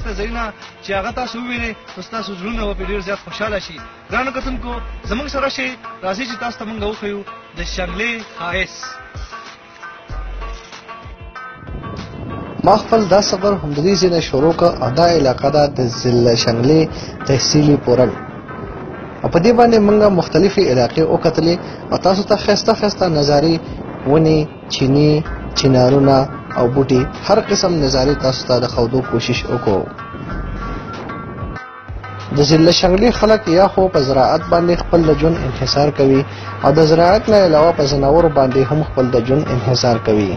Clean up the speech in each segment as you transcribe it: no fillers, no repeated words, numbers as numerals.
ښایسته ځایونه چې هغه تاسو ووینئ نو ستاسو زړونه به پرې ډېر زیات خوشحاله شي. ګرانو کتونکو زموږ سره شئ، راځئ چې تاسو ته موږ وښیو د شنګلې ښایست. ما خپل دا سفر همدغې ځای نه شروع کړ او دا علاقه ده د ضلع شنګلې تحصیلي پورنګ. او په دې باندې موږ مختلفې علاقې وکتلې او تاسو ته ښایسته ښایسته نظارې، ونې، چینې، چنارونه او بوټي، هر قسم نظارې تاسو ته د ښودو کوشش وکړو. د ضلع شنګلې خلک یا خو په زراعت باندې خپل د ژوند انحصار کوي او د زراعت نه علاوه په ځناورو باندې هم خپل د ژوند انحصار کوي.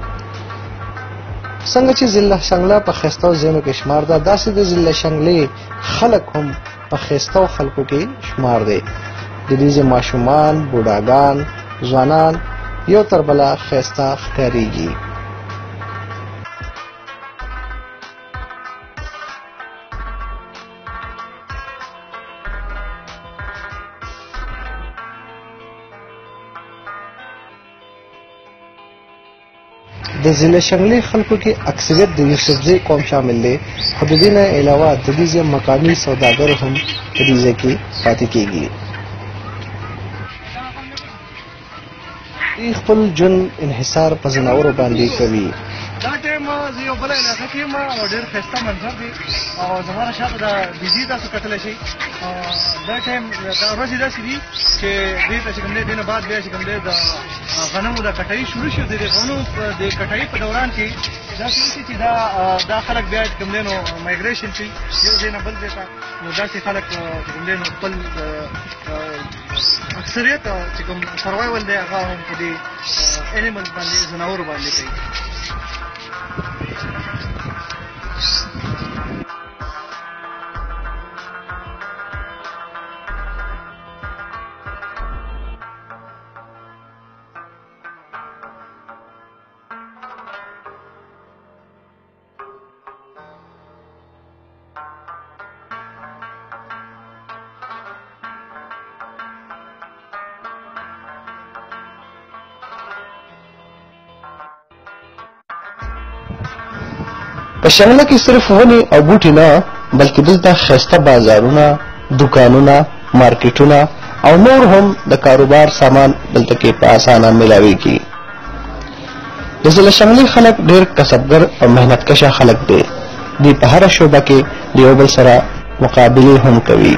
څنګه چې ضلع شنګله په ښایستو ځایونو کې شمار ده، داسې د ضلع شنګلې خلک هم په ښایستو خلکو کې شمار دی. د دې ځای ماشومان، بوډاګان، ځوانان یو تر بله ښایسته ښکارېږي. د ضلع شنګلې خلکو کې اکثریت د یوسفزۍ قوم شامل دی، خو د دې نه علاوه د دې ځای مقامي سوداګر هم په دې ځای کې پاتې کېږي. دوی خپل ژوند انحصار په ځناورو باندې کوي. دا ټایم زه یو بله علاقه کې یم او ډېر ښایسته منظر دی او زما نه شاته دا بیزي تاسو کتلی شئ. دا ټایم دا ورځې داسې دي چې دې ته چې کوم دی دې نه بعد بیا چې کوم دی د غنمو د کټایي شروع شي. د غنمو د کټایي په دوران کې داسې وشي چې دا خلک بیا چې کوم دی نو مایګریشن شي یو ځای نه بل ځای ته. نو داسې خلک چې کوم دی نو خپل اکثریت چې کوم سروایول دی هغه هم په دې انیملز باندې، ځناورو باندې کوي. په شنګله کې صرف ونې او بوټي نه بلکې دلته ښایسته بازارونه، دکانونه، مارکیټونه او نور هم د کاروبار سامان دلته کې په اسانه ملاویږي. د ضلع شنګلې خلک ډېر کسبګر او محنت کشه خلک دي. دوی په هره شعبه کې د یو بل سره مقابلې هم کوي.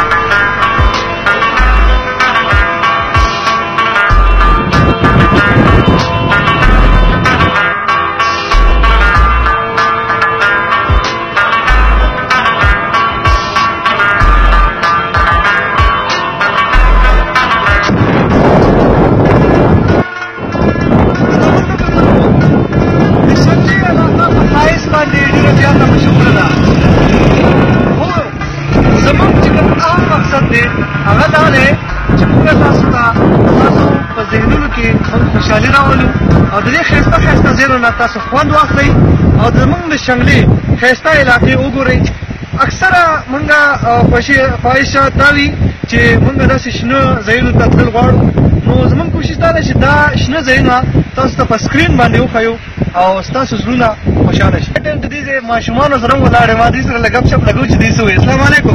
خوشحالي راولو او د دې ښایسته ښایسته ځایونو نه تاسو خوند واخلئ او زموږ د شنګلې ښایسته علاقې وګورئ. اکثره موږ خواهش دا وي چې موږ داسې شنه ځایونو ته تلل غواړو. نو زموږ کوشش دا ده چې دا شنه ځایونه تاسو ته په سکرین باندې وښیو او ستاسو زړونه خوشحاله شي. د دې ځای ماشومانو سره هم ولاړ یم، دوی سره لږ ګپ شپ لګو چې دوی څه وایي. السلام علیکم.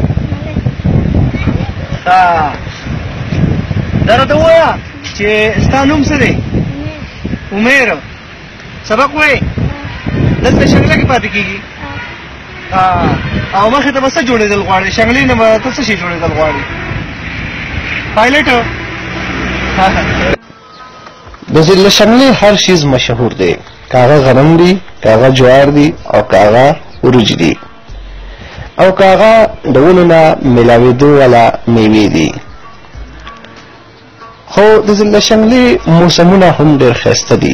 دا راته ووایه چې ستا نوم څه دی؟ عمیر. سبق وایې؟ دلته شنګله کې پاتې کېږي او مخې ته به څه جوړېدل غواړې؟ شنګلې نه به ته څه شی جوړېدل غواړې؟ پایلټ. د ضلع شنګلې هر شیز مشهور دی، که هغه غنم دي، که هغه جوار دي او که هغه وریجې دي او که هغه د ونو نه میلاوېدو والا میوې دي. خو د ضلع شنګلې موسمونه هم ډېر ښایسته دي.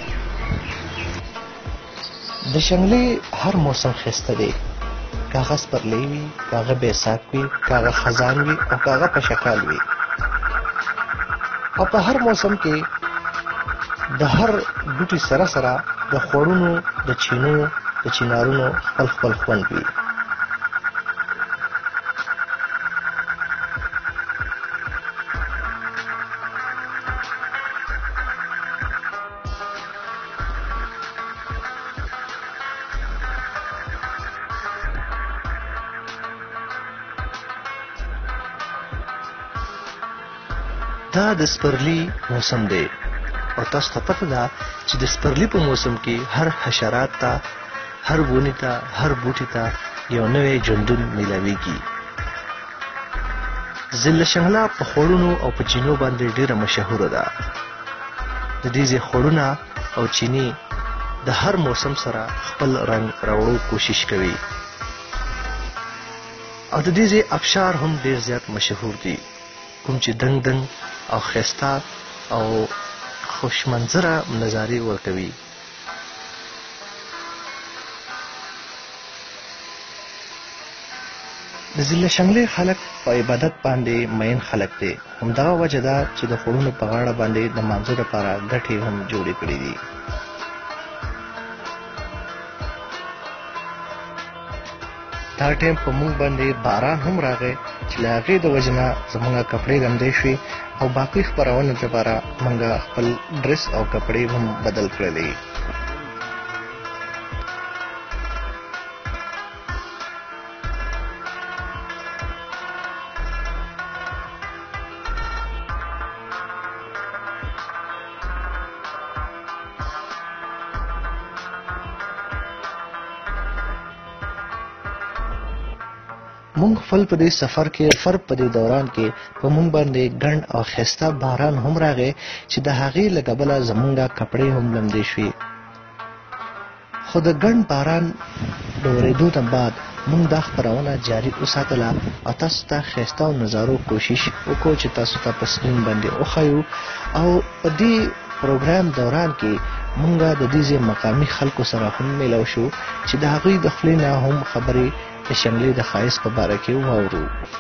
د شنګلې هر موسم ښایسته دی، که هغه سپرلی وي، که هغه بیساک وي، که هغه خزان وي او که هغه پشکال وي. او په هر موسم کې د هر بوټي سره سره د خوړونو، د چینو، د چنارونو خپل خپل خوند وي. دا د سپرلی موسم دی او تاسو ته پته ده چې د سپرلی په موسم کې هر حشرات ته، هر ونې ته، هر بوټي ته یو نوی ژوندون میلاویږي. ضلع شنګله په خوړونو او په چینو باندې ډیره مشهوره ده. د دې ځای خوړونه او چینی د هر موسم سره خپل رنګ راوړو کوشش کوي او د دې ځای ابشار هم ډیر زیات مشهور دي، کوم چې دنګ دنګ او ښایسته او خوش منظره نظارې ورکوي. د ضلع شنګلې خلک په عبادت باندې مین خلک دي. همدغه وجه ده چې د خوړونو په غاړه باندې د مانځه لپاره ګټې هم جوړې کړې دي. دا ټایم په موږ باندې باران هم راغی چې له هغې د وجې نه زموږ کپړې ګندې شوې او باقي خپرونو لپاره موږ خپل ډرس او کپړې هم بدل کړلې. مونږ خپل په دې سفر کې فرق په دې دوران کې په مونږ باندې ګڼ او ښایسته باران هم راغی چې د هغې له کبله زمونږه کپړې هم لمدې شوې. خو د ګڼ باران د اورېدو نه بعد مونږ دا خپرونه جاري وساتله او تاسو ته ښایسته او نظارو کوشش وکړو چې تاسو ته په سکرین باندې وښیو. او په دې پروګرام دوران کې مونږ د دې ځای مقامي خلکو سره هم میلاو شو چې د هغوی د خولې نه هم خبرې د شنګلې د ښایست په باره کې واورو.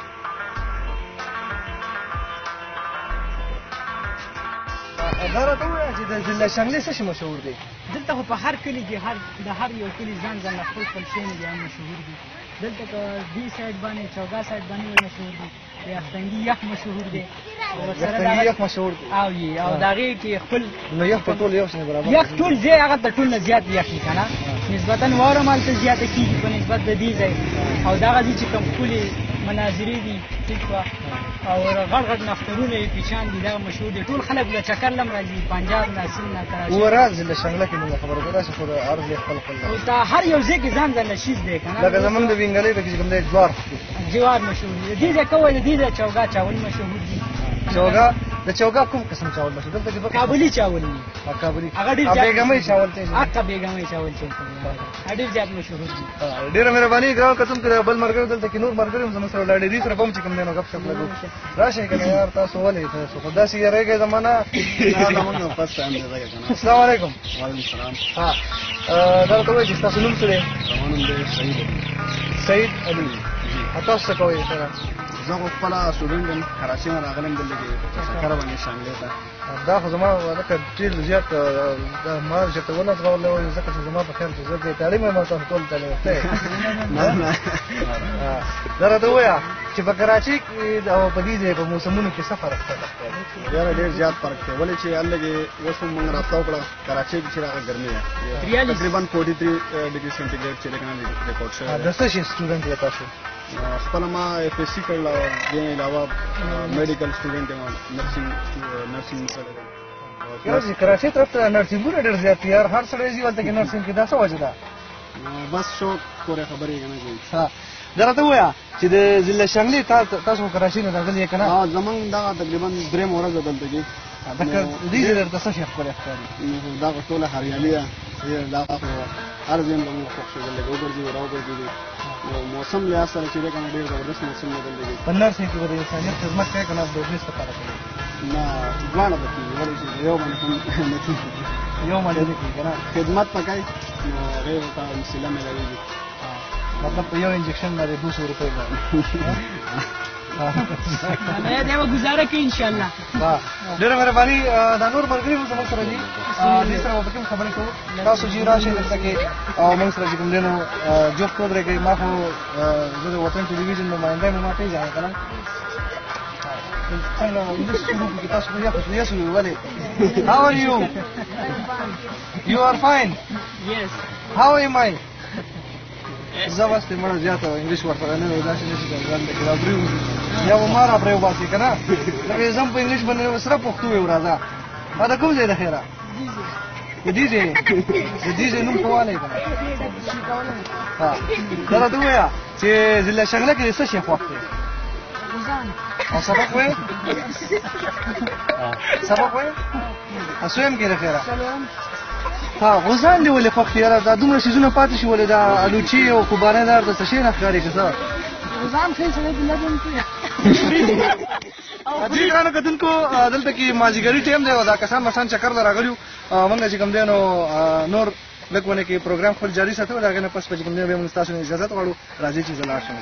دا راته ووایه چې د ضلع شنګلې څه شي مشهور دی؟ دلته خو په هر کلي کې د هر یو کلي ځان ځان خپل خپل شیان دي هم مشهور دي. دلته که دې سایډ باندې چوګا سایډ باندې مشهور دي، د یخنګي یخ مشهور دی، یخنګي یخ مشهور دی او د هغې کې خپل نو یخ په ټول یو شان برابر یخ ټول ځای هغه ته ټول نه زیات یخ وي که نه، نسبتا واوره هم هلته زیاته کېږي په نسبت د دې ځای. او دغه ځای چې کوم ښکلې مناظرې دي ټیک وه او غټ غټ نفترونه یې پیچان دي، دغه مشهور دي. ټول خلک له چکر له هم راځي، پنجاب نه، سند نه، کراچي. وراز ضلع شنګله کې موږ خبره کوو داسې خو د عرض یې خپل خپل او دا هر یو ځای کې ځان ځان نشیز دی که نه. لکه زمونږ د وینګلۍ پکې چې کوم دی جوار جوار مشهور دي. د دې ځای که وایي د دې ځای چوګا چاول مشهور دي. چوګا د چوګا کوم قسم چاول مشهور دلته کې کابلي چاول دي. کابلي هغه ډېر زیات بیګمۍ چاول ته هغه بیګمۍ چاول چې ډېر زیات مشهور دي. ډېره مهرباني ګران قسم کې بل ملګري دلته کې نور ملګري هم زموږ سره ولاړ دي، سره به هم چې کوم دی نو ګپ شپ لګو. راشئ که نه یار تاسو ولې تاسو خو داسې یېرېږئ زمانه. السلام علیکم. وعلیکم السلام. ها دا راته ووایئ چې ستاسو نوم څه دی؟ زما نوم دی سعید. سعید علي. تاسو څه کوئ سره؟ زه خو خپله سټوډنټ یم، کراچۍ نه راغلی یم دلته کې په چکر باندې شانګلې ته. دا خو زما لکه ډېر زیات ما چېرته ونه ځغولی وای ځکه چې زما په خیال چې زه دې تعلیم یم او تاسو ټول تعلیم یافته یې. دا راته ووایه چې په کراچۍ کې او په دې ځای په موسمونو کې څه فرق شته؟ یاره ډېر زیات فرق دی، ولې چې هلته کې اوس هم موږ رابطه وکړه. کراچۍ کې چې راغله ګرمي ده، تقریبا 43 ډګري سینټیګریډ چې دی که نه ریکارډ شوی. د څه شي سټوډنټ یې تاسو؟ خپله ما اف ایس سی کړله او دې نه علاوه میډیکل سټوډنټ یم، نرسینګ کړی دی. یاره کراچۍ طرف ته نرسینګونه ډېر زیات دي یار، هر سړی ځي هلته کې نرسینګ کې، دا څه وجه ده؟ بس شوق پورې خبرې یې که نه کوي. دا راته ووایه چې د ضلع شنګلې تاسو کراچۍ نه راغلي یې که نه؟ زمونږ دغه تقریبا درېیم ورځ ده دلته کې. دې ځای درته څه شی ښکلی ښکاري؟ دغه ټوله هریالي ده، دغه خو هر ځای هم زمونږ خوښ شو، دلته وګرځېدو راوګرځېدو. نو موسم لحاظ سره چې دی که نه ډېر زبردست موسم دی دلته کې. په نرسینګ کې به د انسانیت خدمت کوې که نه بزنس لپاره کوې؟ نه دواړه به کېږي، ولې چې یو باندې هم نه کېږي، یو باندې نه کېږي که نه؟ خدمت به کوي نو هغې ورته وسیله میلاوېږي. مطلب په یو انجکشن باندې 200 روپۍ باندې دا به ګزاره کوي انشاءالله. ډېره مهرباني. دا نور ملګري هم زموږ سره دي، دې سره به پکې هم خبرې کوو. تاسو چې راشئ دلته کې او موږ سره چې کوم دی نو جفت ودرېږئ. ما خو زه د وطن ټلویزیون نماینده یم، ما پېژنئ که نه؟ څنګه انګلیس شروع کړي تاسو خو یخ یو ولې؟ How are you? You are fine? Yes. How am I? زه بس مړه زیاته انګلیش ورته نه وای داسې نشي ځان دې دا پریو یا و مارا پریو باسي کنه لکه زم په انګلیش باندې سره پښتو یو راځه دا کوم ځای ده خیره دیجه نوم کوواله کنه ها دا ته وایا چې ضلع شغله کې څه شي خوښ دی او سبق وای سبق وای اسویم کې خیره ها غوزان دی ولې خوښ دی دا دومره شیزونه پاتې شي ولې دا الوچی او کوبانه دار د څه شي نه ښکاري که څه غوزان خې سره د لګون کې اځي کانو کتونکو دلته کې مازیګری ټیم دی او دا کسان مسان چکر راغلیو موږ چې کوم دی نو نور لکونه کې پروګرام خپل جاری ساتو دا غنه پس کوم دی به موږ تاسو اجازه غواړو راځي چې زلار شم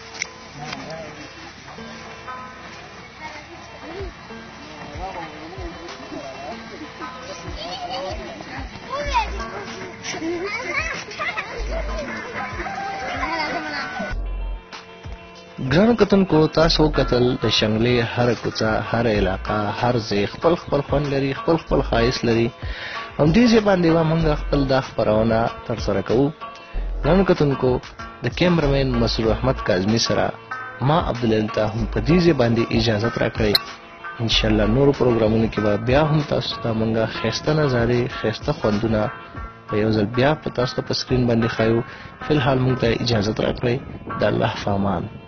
ګرانو کتونکو تاسو کتل د شنګلې هر کوڅه هر علاقہ هر ځای خپل خپل خوند لري خپل خپل خاص لري هم دې ځای باندې موږ خپل د خبرونه تر سره کوو ګرانو کتونکو د کیمرمن مسرور احمد کاظمی سره ما عبدالله ته هم په دې ځای باندې اجازه راکړئ ان شاء الله نور پروګرامونو کې بیا هم تاسو ته موږ خسته نظرې خسته خوندونه په یو ځل بیا په تاسو په سکرین باندې خایو فلحال موږ ته اجازه راکړئ د الله په امان